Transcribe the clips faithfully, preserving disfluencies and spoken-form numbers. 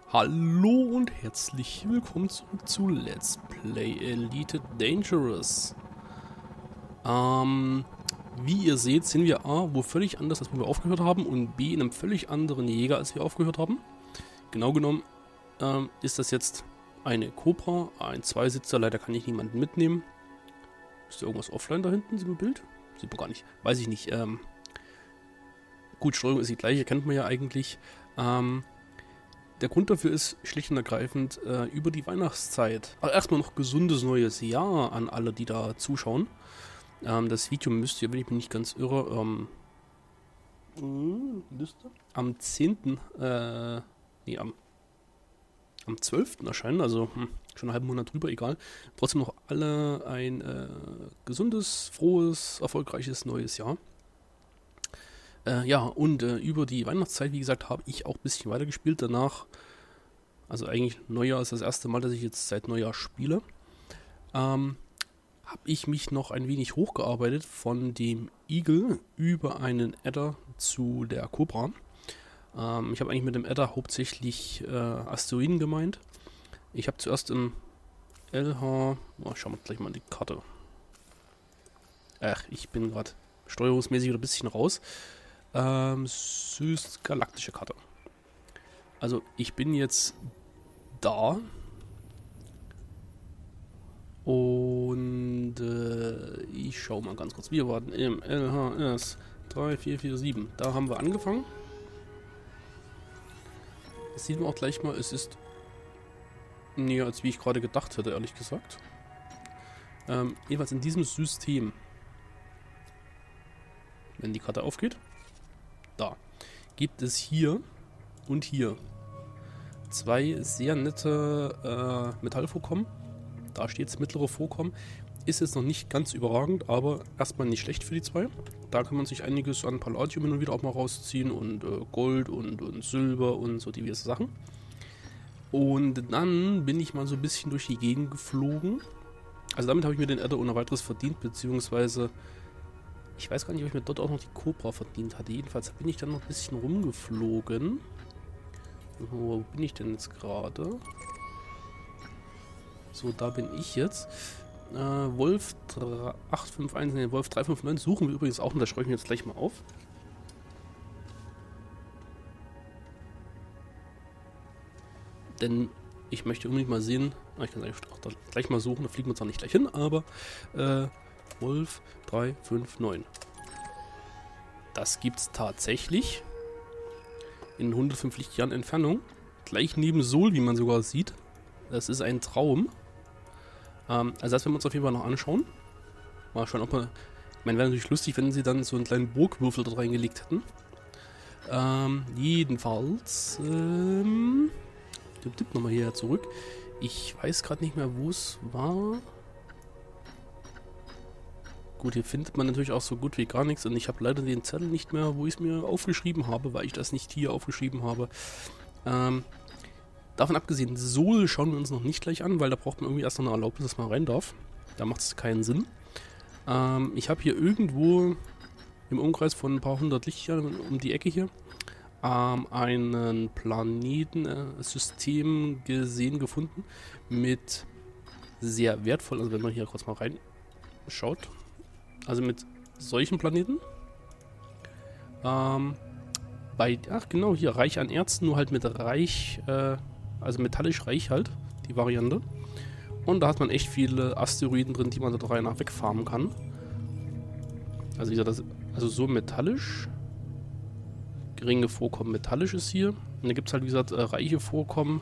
Hallo und herzlich willkommen zurück zu Let's Play Elite Dangerous. Ähm, wie ihr seht, sind wir A, wo völlig anders, als wo wir aufgehört haben, und B, in einem völlig anderen Jäger, als wir aufgehört haben. Genau genommen ähm, ist das jetzt eine Cobra, ein Zweisitzer, leider kann ich niemanden mitnehmen. Ist da irgendwas offline da hinten im Bild? Sieht man gar nicht, weiß ich nicht. Ähm, gut, Steuerung ist die gleiche, kennt man ja eigentlich. Ähm, Der Grund dafür ist schlicht und ergreifend äh, über die Weihnachtszeit. Aber erstmal noch gesundes neues Jahr an alle, die da zuschauen. Ähm, das Video müsst ihr, wenn ich mich nicht ganz irre, ähm, am zehnten Äh, nee, am, am zwölften erscheinen. Also hm, schon einen halben Monat drüber, egal. Trotzdem noch alle ein äh, gesundes, frohes, erfolgreiches neues Jahr. Äh, ja, und äh, über die Weihnachtszeit, wie gesagt, habe ich auch ein bisschen weitergespielt. Danach, also eigentlich Neujahr ist das erste Mal, dass ich jetzt seit Neujahr spiele, ähm, habe ich mich noch ein wenig hochgearbeitet von dem Eagle über einen Adder zu der Cobra. Ähm, ich habe eigentlich mit dem Adder hauptsächlich äh, Asteroiden gemeint. Ich habe zuerst im L H, oh, schauen wir gleich mal die Karte. Ach, ich bin gerade steuerungsmäßig ein bisschen raus. Ähm, Süßgalaktische Karte. Also ich bin jetzt da und äh, ich schaue mal ganz kurz. Wir warten im L H S drei vier vier sieben. Da haben wir angefangen. Das sieht man auch gleich mal, es ist näher als wie ich gerade gedacht hätte, ehrlich gesagt. Ähm, jedenfalls in diesem System, wenn die Karte aufgeht, da gibt es hier und hier zwei sehr nette äh, Metallvorkommen. Da steht es mittlere Vorkommen. Ist jetzt noch nicht ganz überragend, aber erstmal nicht schlecht für die zwei. Da kann man sich einiges an Palladium hin und wieder auch mal rausziehen und äh, Gold und, und Silber und so diverse Sachen. Und dann bin ich mal so ein bisschen durch die Gegend geflogen. Also damit habe ich mir den Adder ohne weiteres verdient, beziehungsweise ich weiß gar nicht, ob ich mir dort auch noch die Cobra verdient hatte. Jedenfalls bin ich dann noch ein bisschen rumgeflogen. Wo bin ich denn jetzt gerade? So, da bin ich jetzt. Äh, Wolf acht fünf eins, ne, Wolf drei fünf neun suchen wir übrigens auch und das schreibe ich mir jetzt gleich mal auf. Denn ich möchte unbedingt mal sehen, ah, ich kann es auch gleich mal suchen, da fliegen wir zwar nicht gleich hin, aber äh, Wolf drei fünf neun. Das gibt es tatsächlich in hundertfünf Lichtjahren Entfernung. Gleich neben Sol, wie man sogar sieht. Das ist ein Traum. Ähm, also das werden wir uns auf jeden Fall noch anschauen. Mal schauen, ob wir... Ich meine, wäre natürlich lustig, wenn sie dann so einen kleinen Burgwürfel dort reingelegt hätten. Ähm, jedenfalls... Ähm, tipp, tipp nochmal hierher zurück. Ich weiß gerade nicht mehr, wo es war. Gut, hier findet man natürlich auch so gut wie gar nichts und ich habe leider den Zettel nicht mehr, wo ich es mir aufgeschrieben habe, weil ich das nicht hier aufgeschrieben habe. Ähm, davon abgesehen, Sol schauen wir uns noch nicht gleich an, weil da braucht man irgendwie erst noch eine Erlaubnis, dass man rein darf. Da macht es keinen Sinn. Ähm, ich habe hier irgendwo im Umkreis von ein paar hundert Lichtjahren um die Ecke hier ähm, einen Planetensystem äh, gesehen, gefunden mit sehr wertvoll, also wenn man hier kurz mal reinschaut, also mit solchen Planeten. Ähm, bei, ach genau, hier, reich an Erzen, nur halt mit reich, äh, also metallisch reich halt, die Variante. Und da hat man echt viele Asteroiden drin, die man der Reihe nach wegfarmen kann. Also wie gesagt, das, also so metallisch. Geringe Vorkommen metallisch ist hier. Und da gibt es halt, wie gesagt, äh, reiche Vorkommen.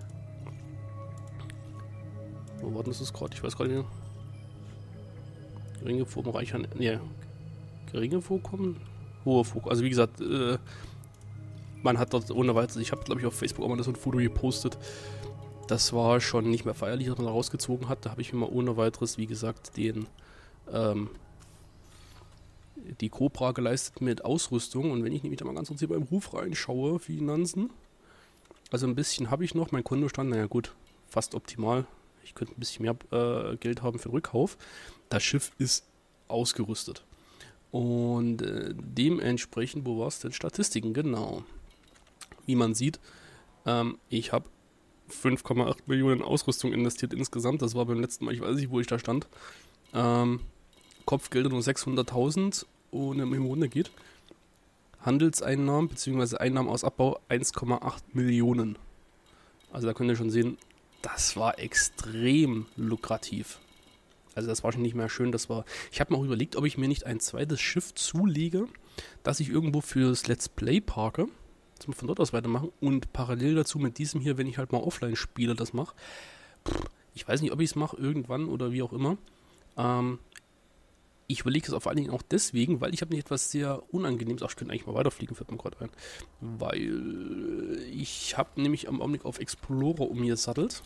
Wo war denn das gerade? Ich weiß gar nicht mehr. Geringe Vorkommen, reich an... Ne, geringe Vorkommen? Hohe Vorkommen. Also wie gesagt, äh, man hat dort ohne weiteres... Ich habe, glaube ich, auf Facebook auch mal so ein Foto gepostet. Das war schon nicht mehr feierlich, dass man da rausgezogen hat. Da habe ich mir mal ohne weiteres, wie gesagt, den... Ähm, die Cobra geleistet mit Ausrüstung. Und wenn ich nämlich da mal ganz kurz hier beim Ruf reinschaue, Finanzen, also ein bisschen habe ich noch, mein Kontostand, naja gut, fast optimal. Ich könnte ein bisschen mehr äh, Geld haben für den Rückkauf. Das Schiff ist ausgerüstet. Und äh, dementsprechend, wo war es denn? Statistiken, genau. Wie man sieht, Ähm, ich habe fünf Komma acht Millionen Ausrüstung investiert insgesamt. Das war beim letzten Mal, ich weiß nicht, wo ich da stand. Ähm, Kopfgelder nur sechshunderttausend ohne Millionen geht. Handelseinnahmen bzw. Einnahmen aus Abbau eins Komma acht Millionen. Also da könnt ihr schon sehen, das war extrem lukrativ. Also das war schon nicht mehr schön. Das war. Ich habe mir auch überlegt, ob ich mir nicht ein zweites Schiff zulege, das ich irgendwo fürs Let's Play parke. Zum von dort aus weitermachen und parallel dazu mit diesem hier, wenn ich halt mal offline spiele, das mache. Ich weiß nicht, ob ich es mache irgendwann oder wie auch immer. Ähm, ich überlege es auf allen Dingen auch deswegen, weil ich habe nicht etwas sehr Unangenehmes. Ach, ich könnte eigentlich mal weiterfliegen, fällt mir gerade ein. Weil ich habe nämlich am Augenblick auf Explorer umgesattelt.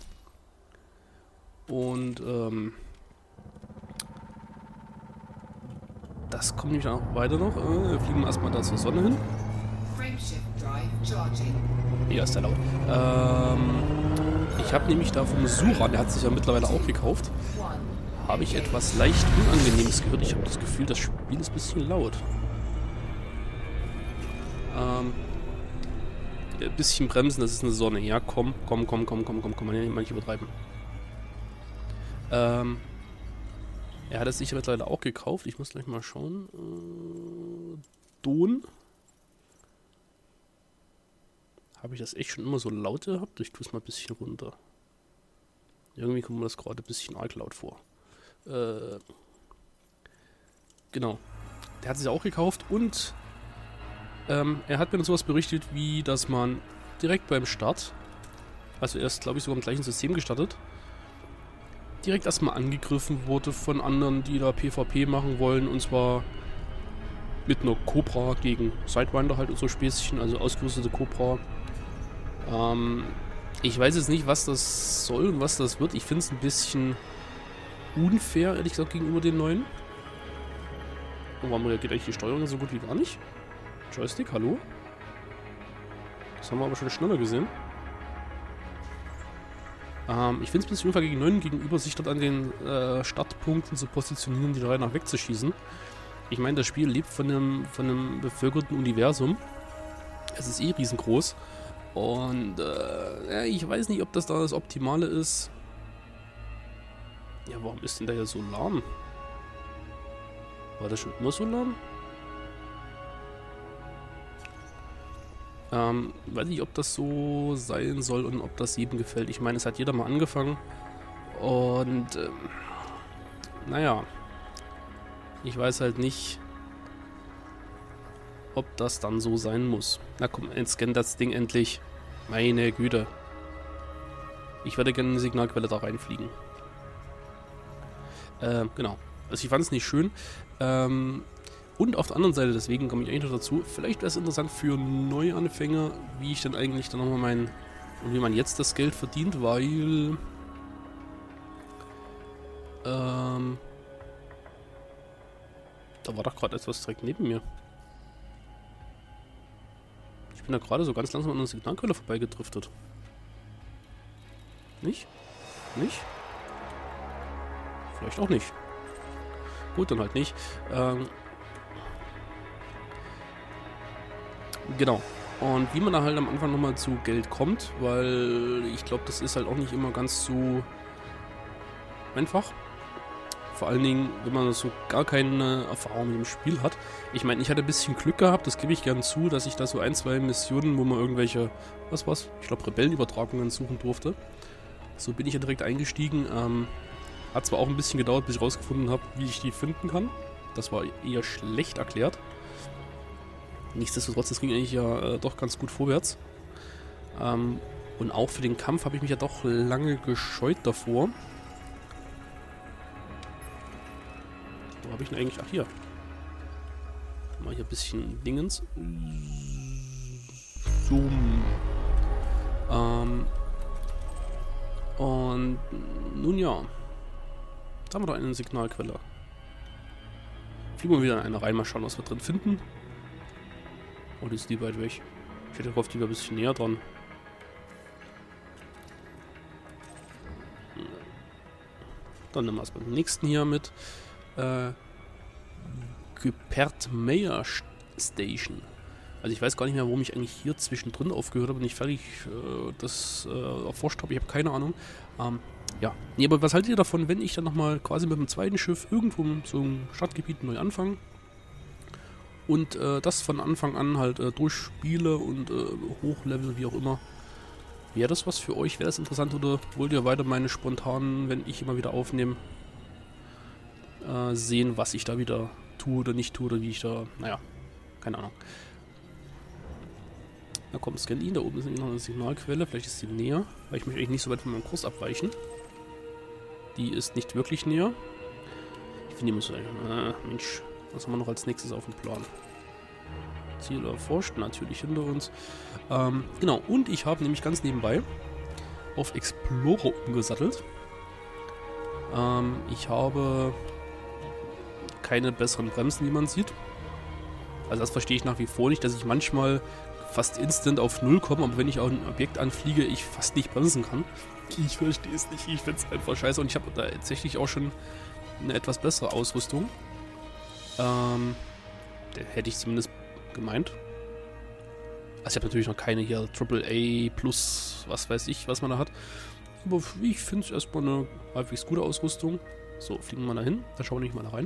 Und ähm, das kommt nämlich auch weiter noch. Äh, wir fliegen erstmal da zur Sonne hin. Ja, ist der laut. Ähm, ich habe nämlich da vom Suran, der hat sich ja mittlerweile auch gekauft, habe ich etwas leicht Unangenehmes gehört. Ich habe das Gefühl, das Spiel ist ein bisschen laut. Ähm, ein bisschen bremsen, das ist eine Sonne. Ja, komm, komm, komm, komm, komm, komm, komm, man kann nicht übertreiben. Ähm, er hat es sich ja mittlerweile auch gekauft. Ich muss gleich mal schauen. Äh, Don. Habe ich das echt schon immer so laut gehabt? Ich tue es mal ein bisschen runter. Irgendwie kommt mir das gerade ein bisschen arg laut vor. Äh, genau. Der hat sich auch gekauft und ähm, er hat mir dann sowas berichtet, wie dass man direkt beim Start, also er ist glaube ich sogar im gleichen System gestartet, direkt erstmal angegriffen wurde von anderen, die da PvP machen wollen, und zwar mit einer Cobra gegen Sidewinder halt und so Späßchen, also ausgerüstete Cobra. Ähm, ich weiß jetzt nicht, was das soll und was das wird. Ich finde es ein bisschen unfair, ehrlich gesagt, gegenüber den neuen. Und warum reagiert eigentlich die Steuerung so gut wie gar nicht? Joystick, hallo? Das haben wir aber schon schneller gesehen. Ähm, ich finde es ein bisschen unfair gegen neun gegenüber, sich dort an den äh, Startpunkten zu positionieren, die da nach wegzuschießen. Ich meine, das Spiel lebt von einem, von einem bevölkerten Universum. Es ist eh riesengroß. Und äh, ja, ich weiß nicht, ob das da das Optimale ist. Ja, warum ist denn da ja so lahm? War das schon immer so lahm? Ähm, weiß nicht, ob das so sein soll und ob das jedem gefällt. Ich meine, es hat jeder mal angefangen. Und ähm, naja, ich weiß halt nicht, ob das dann so sein muss. Na komm, entscannt das Ding endlich. Meine Güte. Ich werde gerne eine Signalquelle da reinfliegen. Ähm, genau. Also ich fand es nicht schön. Ähm, und auf der anderen Seite, deswegen komme ich eigentlich noch dazu, vielleicht wäre es interessant für Neuanfänger, wie ich dann eigentlich dann nochmal mein, und wie man jetzt das Geld verdient, weil ähm, da war doch gerade etwas direkt neben mir. Ich bin da gerade so ganz langsam an einer Signalquelle vorbeigedriftet. Nicht? Nicht? Vielleicht auch nicht. Gut, dann halt nicht. Ähm genau. Und wie man da halt am Anfang nochmal zu Geld kommt, weil ich glaube, das ist halt auch nicht immer ganz so einfach. Vor allen Dingen, wenn man so gar keine Erfahrung mit dem Spiel hat. Ich meine, ich hatte ein bisschen Glück gehabt, das gebe ich gern zu, dass ich da so ein, zwei Missionen, wo man irgendwelche, was war's? Ich glaube, Rebellenübertragungen suchen durfte. So bin ich ja direkt eingestiegen. Ähm, hat zwar auch ein bisschen gedauert, bis ich rausgefunden habe, wie ich die finden kann. Das war eher schlecht erklärt. Nichtsdestotrotz, das ging eigentlich ja äh, doch ganz gut vorwärts. Ähm, und auch für den Kampf habe ich mich ja doch lange gescheut davor. Wo habe ich denn eigentlich? Ach, hier. Mal hier ein bisschen Dingens. Zoom. Ähm. Und nun ja. Da haben wir doch eine Signalquelle. Fliegen wir wieder in eine rein, mal schauen, was wir drin finden. Oh, die ist die weit weg. Ich hätte gehofft, die wäre ein bisschen näher dran. Dann nehmen wir erstmal den nächsten hier mit. Äh, Gypert Meyer Station. Also ich weiß gar nicht mehr, warum ich eigentlich hier zwischendrin aufgehört habe und nicht fertig äh, das äh, erforscht habe. Ich habe keine Ahnung. Ähm, ja, nee, aber was haltet ihr davon, wenn ich dann nochmal quasi mit dem zweiten Schiff irgendwo in so einem Stadtgebiet neu anfange? Und äh, das von Anfang an halt äh, durchspiele und äh, hochlevel, wie auch immer. Wäre das was für euch? Wäre das interessant oder wollt ihr weiter meine spontanen, wenn ich immer wieder aufnehme, äh, sehen, was ich da wieder tue oder nicht tue oder wie ich da, naja, keine Ahnung. Na komm, scan ihn, da oben ist noch eine Signalquelle, vielleicht ist sie näher, weil ich möchte eigentlich nicht so weit von meinem Kurs abweichen. Die ist nicht wirklich näher. Ich finde, die muss sein. Äh, Mensch, was haben wir noch als nächstes auf dem Plan? Ziel erforscht, natürlich hinter uns. Ähm, genau, und ich habe nämlich ganz nebenbei auf Explorer umgesattelt. Ähm, ich habe keine besseren Bremsen, wie man sieht. Also das verstehe ich nach wie vor nicht, dass ich manchmal fast instant auf Null komme, aber wenn ich auch ein Objekt anfliege, ich fast nicht bremsen kann. Ich verstehe es nicht, ich finde es einfach scheiße und ich habe da tatsächlich auch schon eine etwas bessere Ausrüstung. Ähm, hätte ich zumindest gemeint. Also ich habe natürlich noch keine hier Triple A plus, was weiß ich, was man da hat. Aber ich finde es erstmal eine halbwegs gute Ausrüstung. So, fliegen wir mal dahin, da schauen wir nicht mal da rein.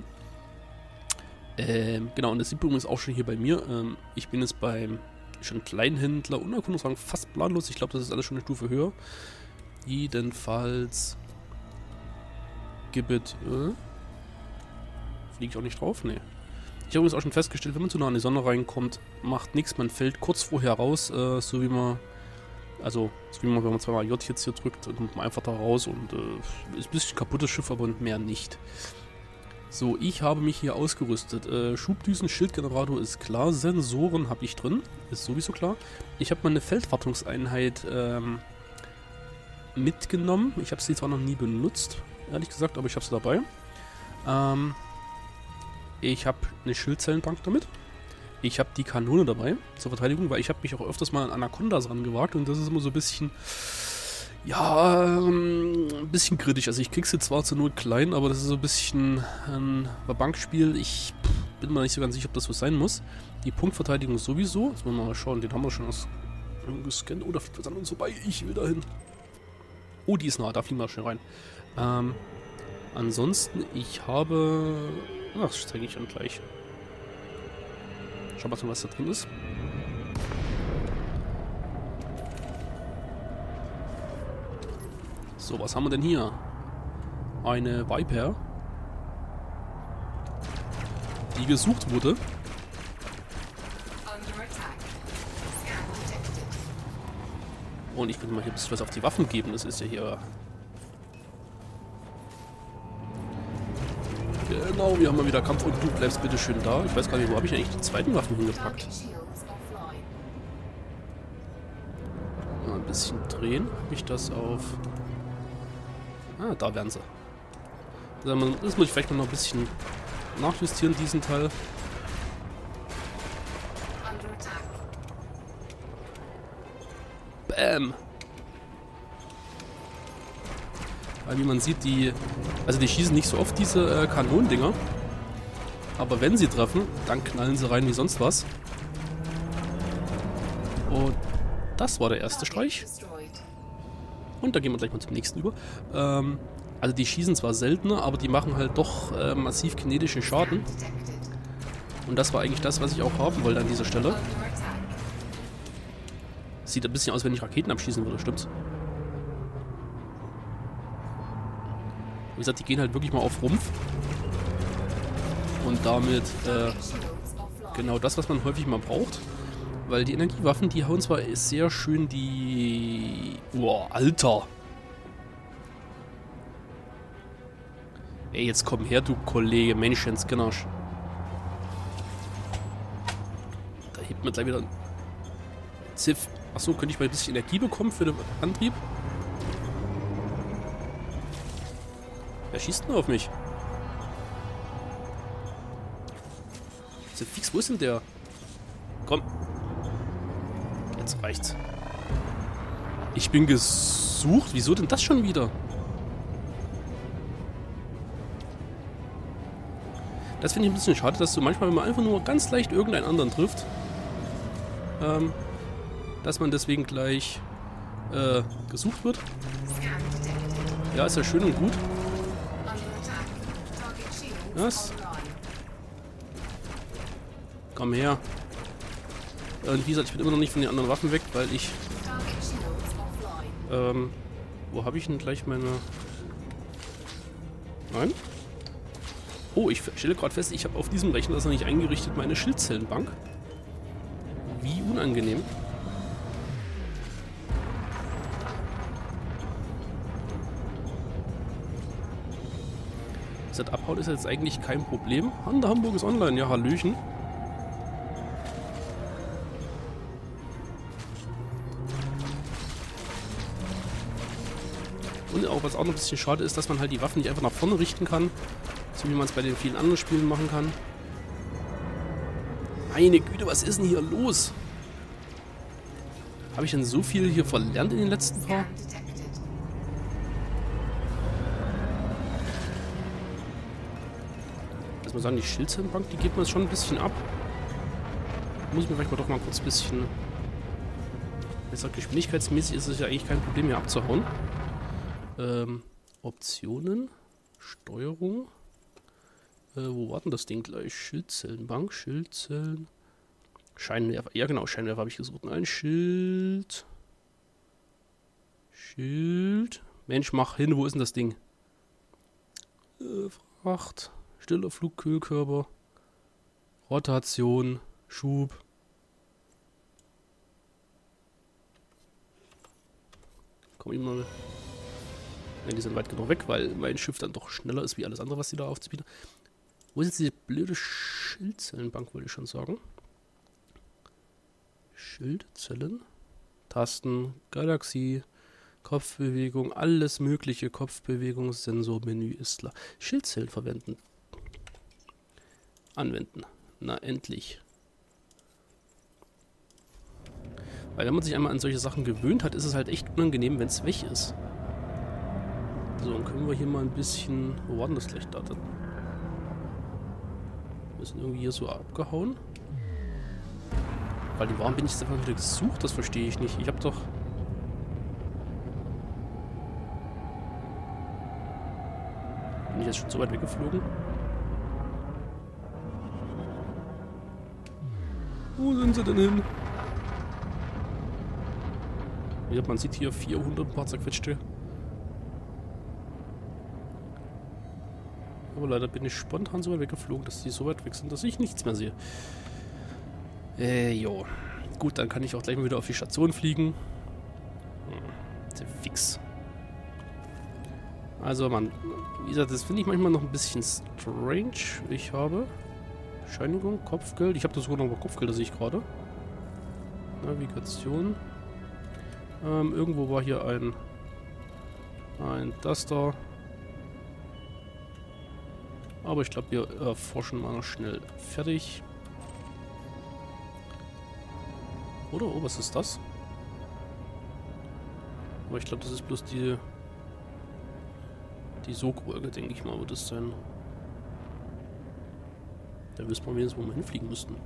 Ähm, genau, und das sieht man übrigens auch schon hier bei mir. Ähm, ich bin jetzt beim schon Kleinhändler und man kann sagen fast planlos. Ich glaube, das ist alles schon eine Stufe höher. Jedenfalls Gibbet. Äh, Fliege ich auch nicht drauf? Nee. Ich habe übrigens auch schon festgestellt, wenn man zu nah an die Sonne reinkommt, macht nichts. Man fällt kurz vorher raus, äh, so wie man. Also, so wie man, wenn man zweimal J jetzt hier drückt, und kommt man einfach da raus und äh, ist ein bisschen kaputtes Schiff, aber mehr nicht. So, ich habe mich hier ausgerüstet. Äh, Schubdüsen, Schildgenerator ist klar. Sensoren habe ich drin. Ist sowieso klar. Ich habe meine Feldwartungseinheit ähm, mitgenommen. Ich habe sie zwar noch nie benutzt, ehrlich gesagt, aber ich habe sie dabei. Ähm, ich habe eine Schildzellenbank damit. Ich habe die Kanone dabei zur Verteidigung, weil ich habe mich auch öfters mal an Anacondas rangewagt und das ist immer so ein bisschen... Ja, ähm, ein bisschen kritisch. Also ich krieg sie zwar zur Not klein, aber das ist so ein bisschen ein Bankspiel. Ich bin mir nicht so ganz sicher, ob das so sein muss. Die Punktverteidigung sowieso. Jetzt wollen wir mal schauen, den haben wir schon gescannt. Oh, da fliegt was an uns vorbei. Ich will da hin. Oh, die ist nah, da fliegen wir schnell rein. Ähm, ansonsten, ich habe... Ach, das zeige ich dann gleich. Schau mal, was da drin ist. So, was haben wir denn hier? Eine Viper, die gesucht wurde. Und ich könnte mal hier ein bisschen was auf die Waffen geben. Das ist ja hier... Genau, wir haben mal wieder Kampf und du bleibst bitte schön da. Ich weiß gar nicht, wo habe ich eigentlich die zweiten Waffen hingepackt? Mal ein bisschen drehen. Habe ich das auf... Ah, da wären sie. Das muss ich vielleicht noch ein bisschen nachjustieren, diesen Teil. Bam! Weil wie man sieht, die... Also die schießen nicht so oft diese äh, Kanonendinger. Aber wenn sie treffen, dann knallen sie rein wie sonst was. Und das war der erste Streich. Und da gehen wir gleich mal zum nächsten über. Ähm, also die schießen zwar seltener, aber die machen halt doch äh, massiv kinetischen Schaden. Und das war eigentlich das, was ich auch haben wollte an dieser Stelle. Sieht ein bisschen aus, wenn ich Raketen abschießen würde, stimmt's? Wie gesagt, die gehen halt wirklich mal auf Rumpf. Und damit äh, genau das, was man häufig mal braucht. Weil die Energiewaffen, die hauen zwar sehr schön die... Boah, Alter! Ey, jetzt komm her, du Kollege, Menschenskirnasch. Da hebt mir gleich wieder ein Ziff. Achso, könnte ich mal ein bisschen Energie bekommen für den Antrieb? Wer schießt denn auf mich? Ziff, fix, wo ist denn der? Komm. Jetzt reicht's. Ich bin gesucht? Wieso denn das schon wieder? Das finde ich ein bisschen schade, dass du manchmal, wenn man einfach nur ganz leicht irgendeinen anderen trifft, ähm, dass man deswegen gleich äh, gesucht wird. Ja, ist ja schön und gut. Was? Komm her. Und wie gesagt, ich bin immer noch nicht von den anderen Waffen weg, weil ich... Ähm, wo habe ich denn gleich meine... Nein? Oh, ich stelle gerade fest, ich habe auf diesem Rechner das noch nicht eingerichtet, meine Schildzellenbank. Wie unangenehm. Das Abhauen ist jetzt eigentlich kein Problem. Hunter Hamburg ist online, ja, hallöchen. Und auch, was auch noch ein bisschen schade ist, dass man halt die Waffen nicht einfach nach vorne richten kann. So wie man es bei den vielen anderen Spielen machen kann. Meine Güte, was ist denn hier los? Habe ich denn so viel hier verlernt in den letzten paar? Lass mal sagen, die Schildzellenbank, die gibt mir jetzt schon ein bisschen ab. Muss ich mir vielleicht mal doch mal kurz ein bisschen... Ich sag, geschwindigkeitsmäßig ist es ja eigentlich kein Problem, hier abzuhauen. Ähm, Optionen, Steuerung. Äh, wo war denn das Ding gleich? Schildzellenbank, Schildzellen. Scheinwerfer. Ja, genau, Scheinwerfer habe ich gesucht. Ein Schild. Schild. Mensch, mach hin, wo ist denn das Ding? Äh, Fracht. Stiller Flug, Kühlkörper. Rotation. Schub. Komm ich mal. Ja, die sind weit genug weg, weil mein Schiff dann doch schneller ist wie alles andere, was die da aufzubieten. Wo ist jetzt diese blöde Schildzellenbank, wollte ich schon sagen. Schildzellen. Tasten, Galaxie, Kopfbewegung, alles mögliche. Kopfbewegung, Sensor, Menü ist klar. Schildzellen verwenden. Anwenden. Na, endlich. Weil wenn man sich einmal an solche Sachen gewöhnt hat, ist es halt echt unangenehm, wenn es weg ist. So, dann können wir hier mal ein bisschen... Wo war denn das gleich da? Wir sind irgendwie hier so abgehauen. Weil die warum bin ich jetzt einfach wieder gesucht? Das verstehe ich nicht. Ich habe doch... Bin ich jetzt schon so weit weggeflogen? Wo sind sie denn hin? Ja, man sieht hier vierhundert paar zerquetschte. Aber leider bin ich spontan so weit weggeflogen, dass die so weit weg sind, dass ich nichts mehr sehe. Äh, jo. Gut, dann kann ich auch gleich mal wieder auf die Station fliegen. Hm, fix. Also, man, wie gesagt, das finde ich manchmal noch ein bisschen strange. Ich habe Bescheinigung, Kopfgeld. Ich habe das sogar noch Kopfgeld, das sehe ich gerade. Navigation. Ähm, irgendwo war hier ein... Ein das da. Aber ich glaube, wir erforschen mal noch schnell fertig. Oder? Oh, was ist das? Aber ich glaube, das ist bloß die... Die Sogwolke, denke ich mal, wird es sein. Da wissen wir wenigstens, wo wir hinfliegen müssten.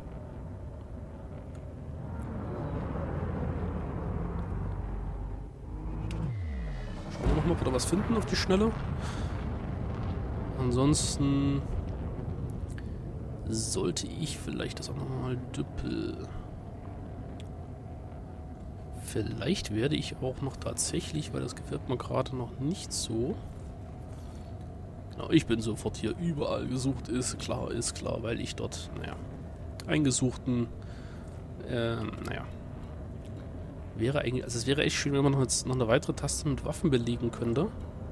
Schauen wir nochmal, ob wir da was finden auf die Schnelle. Ansonsten sollte ich vielleicht das auch nochmal düppel. Vielleicht werde ich auch noch tatsächlich, weil das gefällt mir gerade noch nicht so. Genau, ich bin sofort hier überall gesucht, ist klar, ist klar, weil ich dort, naja, eingesuchten, ähm, naja, wäre eigentlich, also es wäre echt schön, wenn man noch jetzt noch eine weitere Taste mit Waffen belegen könnte.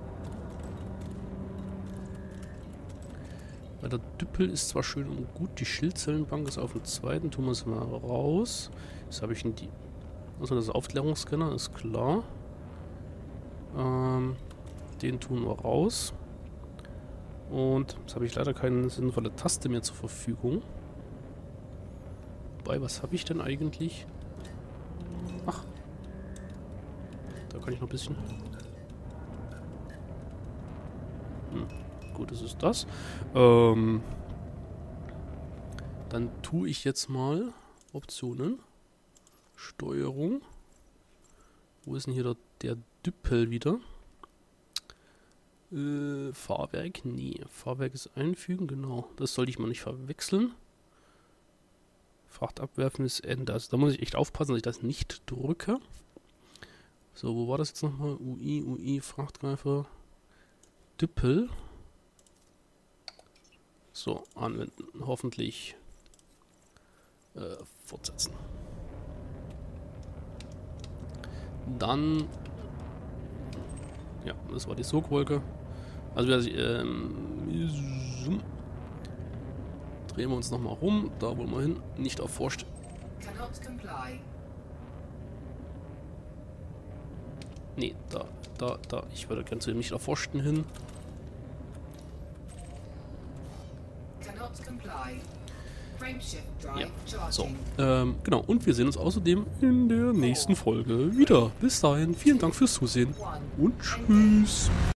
Weil der Düppel ist zwar schön und gut, die Schildzellenbank ist auf dem zweiten, tun wir es mal raus. Jetzt habe ich in die... Also das ist Aufklärungsscanner, ist klar. Ähm, den tun wir raus. Und jetzt habe ich leider keine sinnvolle Taste mehr zur Verfügung. Wobei, was habe ich denn eigentlich? Ach. Da kann ich noch ein bisschen... Hm. Gut, das ist das. Ähm, dann tue ich jetzt mal Optionen. Steuerung. Wo ist denn hier der, der Düppel wieder? Äh, Fahrwerk? Nee. Fahrwerk ist einfügen, genau. Das sollte ich mal nicht verwechseln. Fracht abwerfen ist Ende. Also da muss ich echt aufpassen, dass ich das nicht drücke. So, wo war das jetzt nochmal? U I, U I, Frachtgreifer. Düppel. So, anwenden. Hoffentlich äh, fortsetzen. Dann, ja, das war die Sogwolke. Also wir ähm, drehen wir uns nochmal rum. Da wollen wir hin. Nicht erforscht. Nee, da, da, da. Ich würde gerne zu dem nicht erforschten hin. Ja, so. Ähm, genau, und wir sehen uns außerdem in der nächsten Folge wieder. Bis dahin, vielen Dank fürs Zusehen und tschüss.